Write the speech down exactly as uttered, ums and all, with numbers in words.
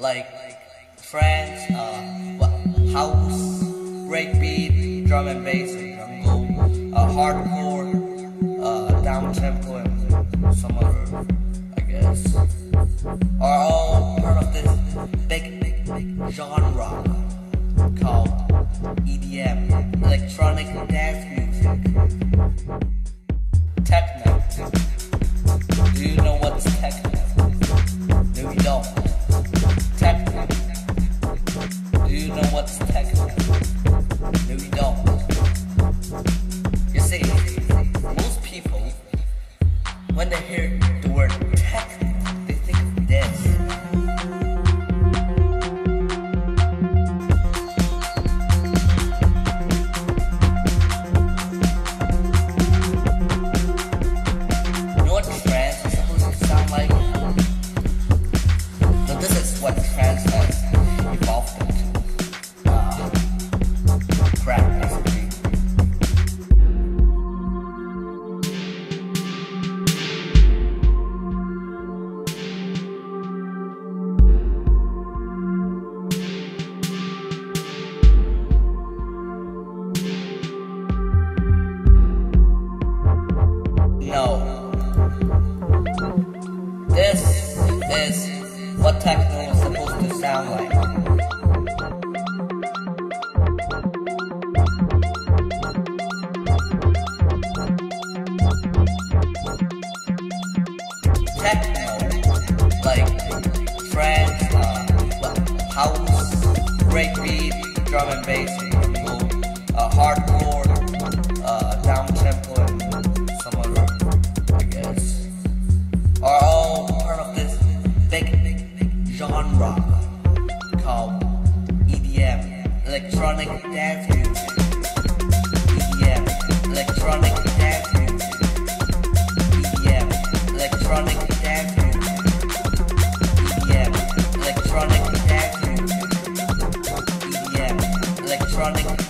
like trance, uh, what, house, breakbeat, drum and bass, jungle, uh, hardcore, uh, down tempo, and some other, I guess, are all part of this big, big, big genre called E D M, electronic dance music. Techno. Do you know what's techno? No, you don't. Techno. Do you know what's techno? No, you don't. You see, most people, when they hear the word techno, they think of this. What trance has evolved into. Uh, crap, basically. No. This is what techno is supposed to sound like. Techno, like trance, uh, well, house, breakbeat, drum and bass, uh, hardcore, uh, down tempo, and some other, I guess, are all part of this big, big, big genre called E D M, electronic dance music. E D M, electronic dance music. E D M, electronic dance music. E D M, electronic dance music. E D M, electronic